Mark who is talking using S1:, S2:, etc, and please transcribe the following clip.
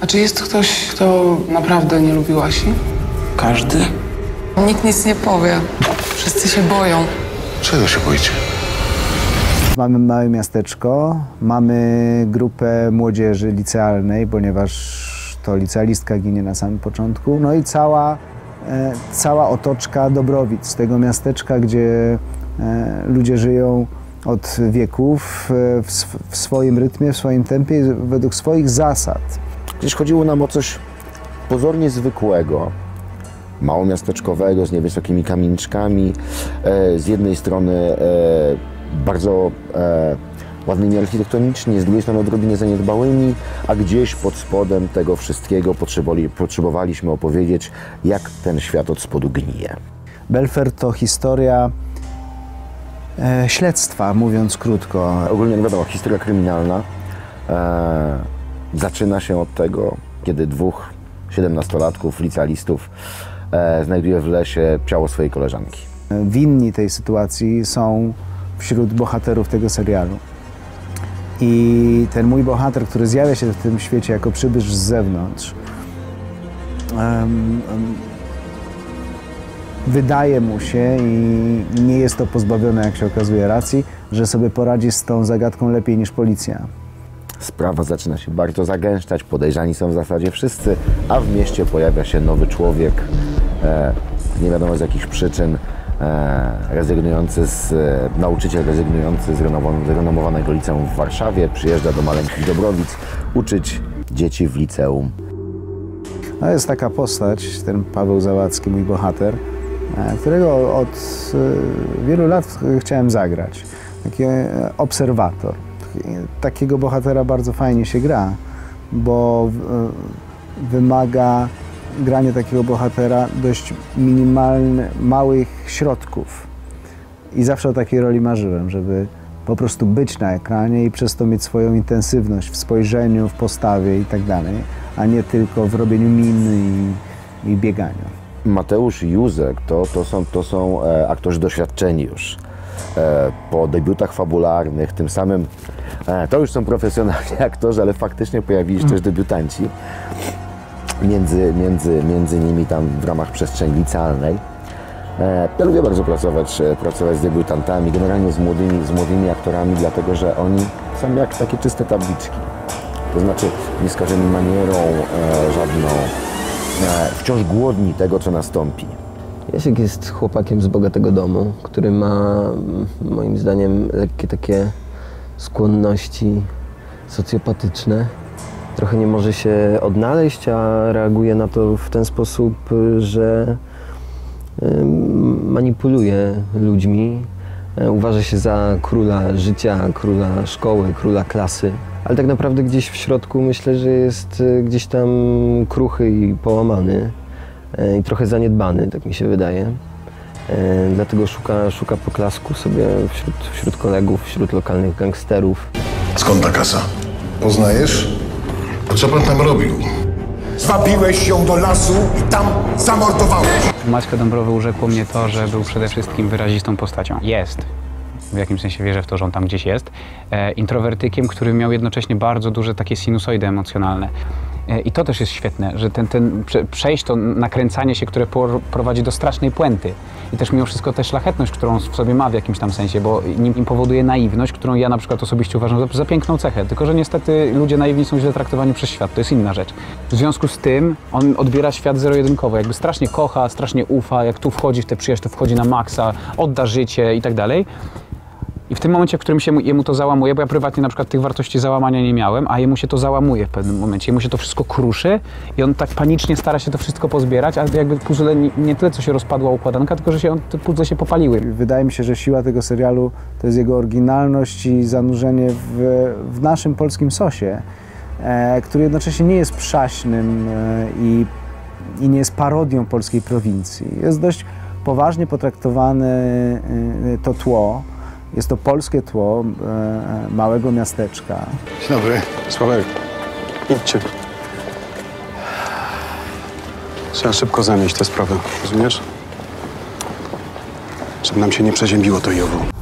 S1: A czy jest ktoś, kto naprawdę nie lubi Asi?
S2: Każdy?
S1: Nikt nic nie powie. Wszyscy się boją.
S2: Czego się boicie?
S3: Mamy małe miasteczko, mamy grupę młodzieży licealnej, ponieważ to licealistka ginie na samym początku. No i cała otoczka Dobrowic, tego miasteczka, gdzie ludzie żyją od wieków w swoim rytmie, w swoim tempie, według swoich zasad.
S4: Gdzieś chodziło nam o coś pozornie zwykłego, małomiasteczkowego, z niewysokimi kamieniczkami. Z jednej strony bardzo ładnymi architektonicznie, z drugiej strony odrobinę zaniedbałymi, a gdzieś pod spodem tego wszystkiego potrzebowaliśmy opowiedzieć, jak ten świat od spodu gnije.
S3: Belfer to historia śledztwa, mówiąc krótko.
S4: Ogólnie, jak wiadomo, historia kryminalna zaczyna się od tego, kiedy dwóch 17-latków, licealistów znajduje w lesie ciało swojej koleżanki.
S3: Winni tej sytuacji są wśród bohaterów tego serialu. I ten mój bohater, który zjawia się w tym świecie jako przybysz z zewnątrz, wydaje mu się, i nie jest to pozbawione, jak się okazuje, racji, że sobie poradzi z tą zagadką lepiej niż policja.
S4: Sprawa zaczyna się bardzo zagęszczać, podejrzani są w zasadzie wszyscy, a w mieście pojawia się nowy człowiek, nie wiadomo z jakich przyczyn, nauczyciel rezygnujący z renomowanego liceum w Warszawie, przyjeżdża do maleńkich Dobrowic uczyć dzieci w liceum.
S3: No jest taka postać, ten Paweł Zawadzki, mój bohater, którego od wielu lat chciałem zagrać. Taki obserwator. Takiego bohatera bardzo fajnie się gra, bo wymaga granie takiego bohatera dość małych środków. I zawsze o takiej roli marzyłem, żeby po prostu być na ekranie i przez to mieć swoją intensywność w spojrzeniu, w postawie i tak dalej, a nie tylko w robieniu min i bieganiu.
S4: Mateusz i Józek to są aktorzy doświadczeni już. Po debiutach fabularnych, tym samym to już są profesjonalni aktorzy, ale faktycznie pojawili się też debiutanci. Między nimi tam w ramach przestrzeni licealnej. Ja lubię bardzo pracować z debiutantami, generalnie z młodymi aktorami, dlatego że oni są jak takie czyste tabliczki. To znaczy nieskażeni manierą żadną, wciąż głodni tego, co nastąpi.
S5: Jasiek jest chłopakiem z bogatego domu, który ma, moim zdaniem, lekkie takie skłonności socjopatyczne. Trochę nie może się odnaleźć, a reaguje na to w ten sposób, że manipuluje ludźmi. Uważa się za króla życia, króla szkoły, króla klasy. Ale tak naprawdę gdzieś w środku myślę, że jest gdzieś tam kruchy i połamany. I trochę zaniedbany, tak mi się wydaje. Dlatego szuka poklasku sobie wśród kolegów, wśród lokalnych gangsterów.
S2: Skąd ta kasa? Poznajesz? A co pan tam robił?
S6: Zwabiłeś ją do lasu i tam zamordowałeś.
S7: Maćka Dąbrowy urzekło mnie to, że był przede wszystkim wyrazistą postacią. Jest. W jakimś sensie wierzę w to, że on tam gdzieś jest. Introwertykiem, który miał jednocześnie bardzo duże takie sinusoidy emocjonalne. I to też jest świetne, że przejść to nakręcanie się, które prowadzi do strasznej puenty. I też mimo wszystko tę szlachetność, którą w sobie ma w jakimś tam sensie, bo nim powoduje naiwność, którą ja na przykład osobiście uważam za piękną cechę. Tylko że niestety ludzie naiwni są źle traktowani przez świat, to jest inna rzecz. W związku z tym on odbiera świat zero-jedynkowo, jakby strasznie kocha, strasznie ufa, jak tu wchodzi w tę przyjaźń, to wchodzi na maksa, odda życie i tak dalej. I w tym momencie, w którym się jemu to załamuje, bo ja prywatnie na przykład tych wartości załamania nie miałem, a jemu się to załamuje w pewnym momencie, jemu się to wszystko kruszy i on tak panicznie stara się to wszystko pozbierać, a jakby puzzle nie tyle, co się rozpadła układanka, tylko że te puzzle się popaliły.
S3: Wydaje mi się, że siła tego serialu to jest jego oryginalność i zanurzenie w naszym polskim sosie, który jednocześnie nie jest przaśnym i nie jest parodią polskiej prowincji. Jest dość poważnie potraktowane to tło. Jest to polskie tło małego miasteczka.
S2: Dzień dobry.
S8: Sławek, idźcie. Trzeba szybko zamieść tę sprawę, rozumiesz? Żeby nam się nie przeziębiło to i owo.